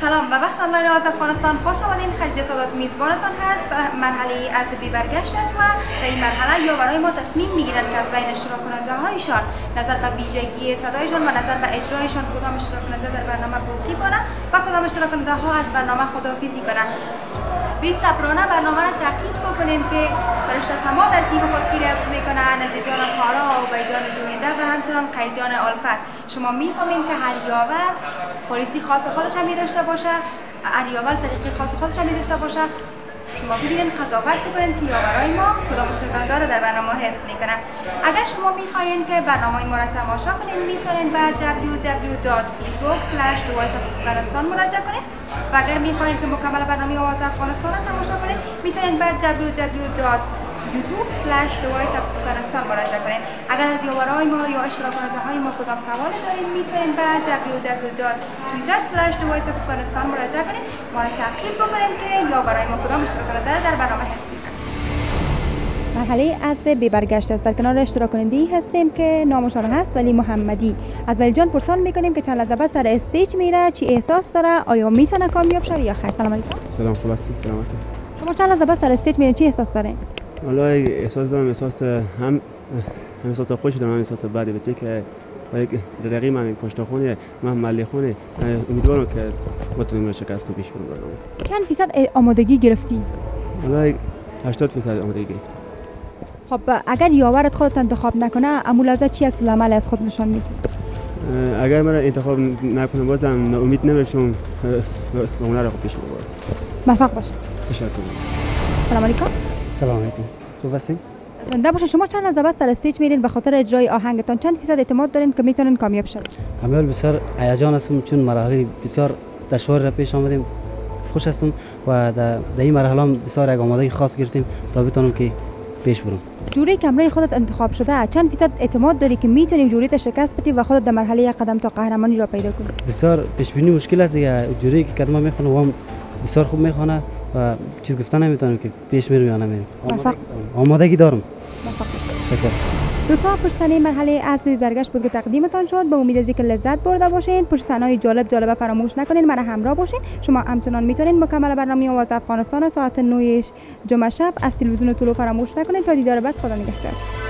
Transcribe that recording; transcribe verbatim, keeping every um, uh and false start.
سلام، به بخش آنلاین آواز افغانستان خوش آمدین. خدیجه سادات میزبانتان هست. به مرحله از بی برگشت است و در این مرحله یا برای ما تصمیم میگیرند که از بین اشتراک کننده هایشان نظر به ویژگی صدایشان و نظر به اجرایشان کدام اشتراک کننده در برنامه باقی کنه و کدام اشتراک کننده ها از برنامه خداحافظی کنه. بی صبرانه برنامه را تعقیب بکنین که فرشته سما در تیغ خود گیر حفظ میکنه، نزیجان خارا و بیجان جوینده و همچنان قیجان الفت. شما میفهمین که هر یاور پلیسی خاص خودش هم داشته باشه، هر یاور سلیقه خاص خودش هم داشته باشه. شما ببینید قضاوت بکنید که یاورای ما کدام اشتراک کننده را در برنامه حفظ میکنه. اگر شما میخواین که برنامه ما را تماشا کنید میتونید به دبلیو دبلیو دبلیو دات فیسبوک اسلش دی وایس اف افغانستان مراجعه کنید و اگر میخواین که مکمل برنامه آواز افغانستان را تماشا کنید میتونید به دبلیو دبلیو دبلیو دات یوتیوب اسلش دی وایس اف افغانستان مراجعه کنید. اگر از یاورای ما یا اشتراک کننده های ما کدام سوال دارید میتونید به دبلیو دبلیو دبلیو دات توییتر اسلش دی وایس اف افغانستان مراجعه کنید. ما را تعقیب بکنید که یاورای ما کدام اشتراک کننده در برنامه حفظ میکنه. مرحله عزف بی برگشت است. در کنار اشتراک کننده هستیم که نامشان هست ولی محمدی. از ولی جان پرسان میکنیم که چند لحظه بعد سر استیج میره چی احساس داره، آیا میتونه کامیاب شه یا خیر؟ سلام علیکم. سلام، خوب هستید؟ سلامتی. شما چند لحظه بعد سر استیج میرین چی احساس دارین؟ والله احساس دارم، احساس هم هم احساس خوش دارم، هم احساس بدی بچه که خواهی رقیب من پشت خونه من ملی خونه. امیدوارم که بتونیم شکست رو پیش کنیم برنامه. چند فیصد آمادگی گرفتی؟ والله هشتاد فیصد آمادگی گرفتم. خب اگر یاورت خودت انتخاب نکنه عمول از چی عکس العمل از خود نشان میدی؟ اگر من انتخاب نکنم بازم امید نمیشم و اون را خوب پیش ببرم. موفق باش. تشکر. سلام علیکم. سلام علیکم. خوب هستین؟ زنده باشین. شما چند لحظه بعد سر استیج میرین به خاطر اجرای آهنگتان چند فیصد اعتماد دارین که میتونین کامیاب شوید؟ همه بسیار هیجان هستم چون مرحله بسیار دشوار را پیش آمدیم. خوش هستم و در این مرحله بسیار یک آمادگی خاص گرفتیم تا بتونم که پیش برم. جوری کمره خودت انتخاب شده چند فیصد اعتماد داری که میتونی جوریت شکست بدی و خودت در مرحله یک قدم تا قهرمانی را پیدا کنی؟ بسیار پیش بینی مشکل است دیگه. جوری که کلمه میخونه و بسیار خوب میخونه و چیز گفتن نمیتونم که پیش میرم یا نمیرم. موفق. آمادگی دارم. موفق. شکر. دوستان پشت صحنه مرحله عزف بی برگشت بود که تقدیمتان شد. به امید از اینکه لذت برده باشین. پشت صحنه‌های جالب جالب فراموش نکنین، من همراه باشین. شما همچنان میتونین مکمل برنامه آواز افغانستان ساعت نه جمعه شب از تلویزیون طلوع فراموش نکنین. تا دیدار بعد، خدا نگهدار.